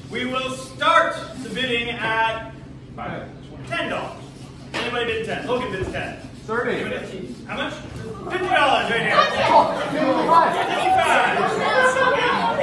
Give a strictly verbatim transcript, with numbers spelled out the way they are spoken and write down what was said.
We will start the bidding at ten dollars. Anybody bid ten? Logan bids ten. thirty. How much? Fifty dollars right here. fifty-five. Fifty-five.